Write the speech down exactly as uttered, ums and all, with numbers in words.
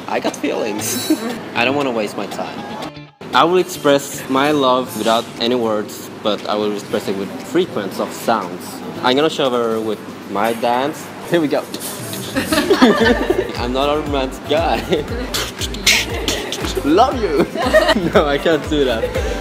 I got feelings. I don't want to waste my time. I will express my love without any words, but I will express it with frequency of sounds. I'm gonna show her with my dance. Here we go. I'm not a romantic guy. Love you. No, I can't do that.